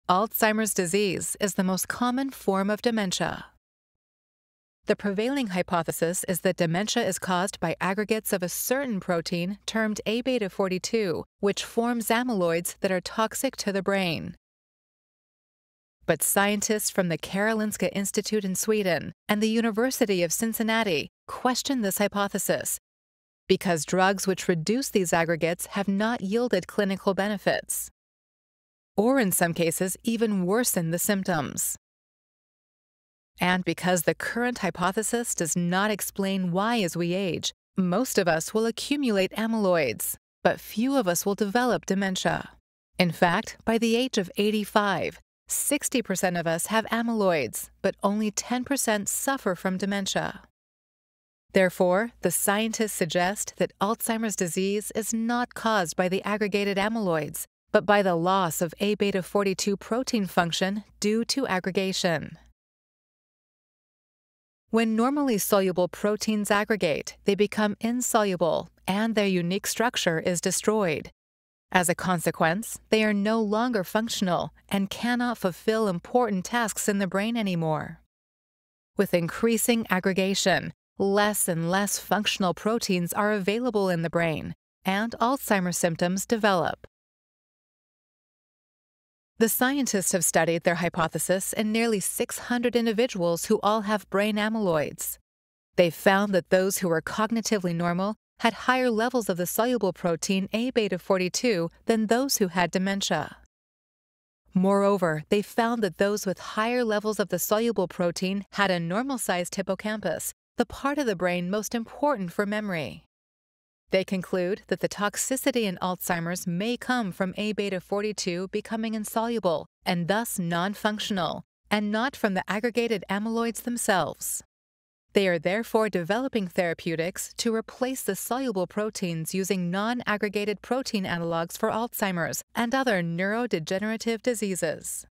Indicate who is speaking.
Speaker 1: Alzheimer's disease is the most common form of dementia. The prevailing hypothesis is that dementia is caused by aggregates of a certain protein termed A-beta 42, which forms amyloids that are toxic to the brain. But scientists from the Karolinska Institute in Sweden and the University of Cincinnati question this hypothesis because drugs which reduce these aggregates have not yielded clinical benefits, or in some cases even worsen the symptoms. And because the current hypothesis does not explain why as we age, most of us will accumulate amyloids, but few of us will develop dementia. In fact, by the age of 85, 60% of us have amyloids, but only 10% suffer from dementia. Therefore, the scientists suggest that Alzheimer's disease is not caused by the aggregated amyloids, but by the loss of A-beta 42 protein function due to aggregation. When normally soluble proteins aggregate, they become insoluble and their unique structure is destroyed. As a consequence, they are no longer functional and cannot fulfill important tasks in the brain anymore. With increasing aggregation, less and less functional proteins are available in the brain, and Alzheimer's symptoms develop. The scientists have studied their hypothesis in nearly 600 individuals who all have brain amyloids. They found that those who were cognitively normal had higher levels of the soluble protein A-beta 42 than those who had dementia. Moreover, they found that those with higher levels of the soluble protein had a normal-sized hippocampus, the part of the brain most important for memory. They conclude that the toxicity in Alzheimer's may come from A-beta 42 becoming insoluble and thus non-functional, and not from the aggregated amyloids themselves. They are therefore developing therapeutics to replace the soluble proteins using non-aggregated protein analogs for Alzheimer's and other neurodegenerative diseases.